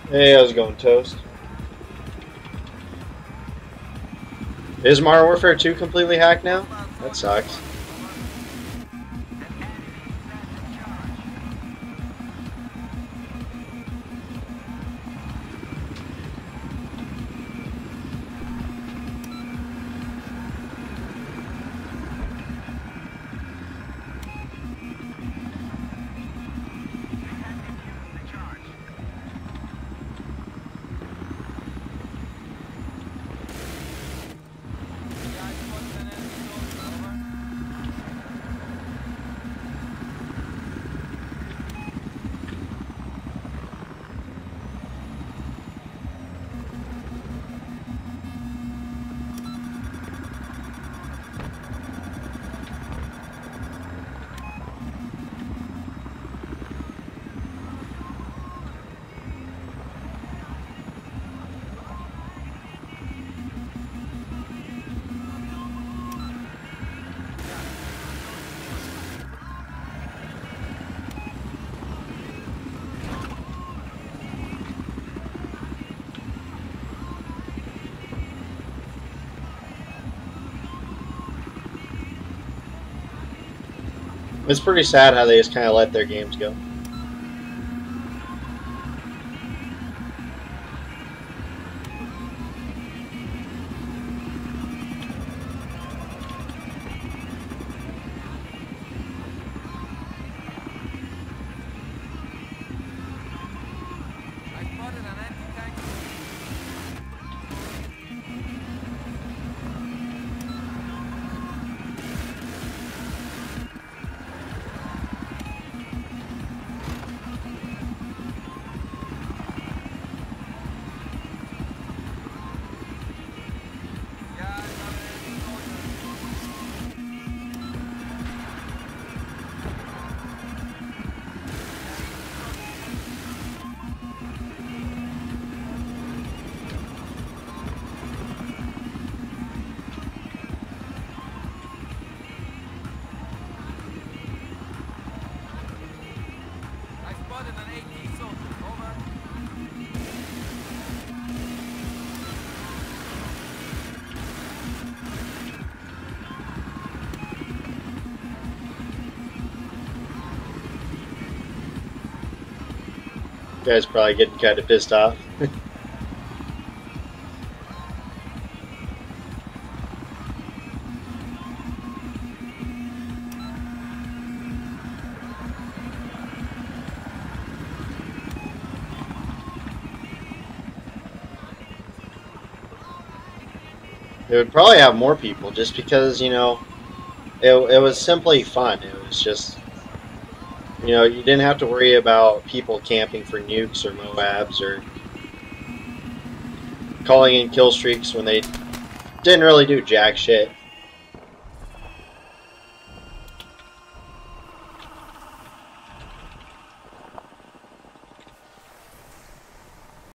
Hey, how's it going, Toast? Is Modern Warfare 2 completely hacked now? That sucks. It's pretty sad how they just kind of let their games go. You guys probably getting kind of pissed off. It would probably have more people just because, it was simply fun. It was just, you didn't have to worry about people camping for nukes or Moabs or calling in kill streaks when they didn't really do jack shit.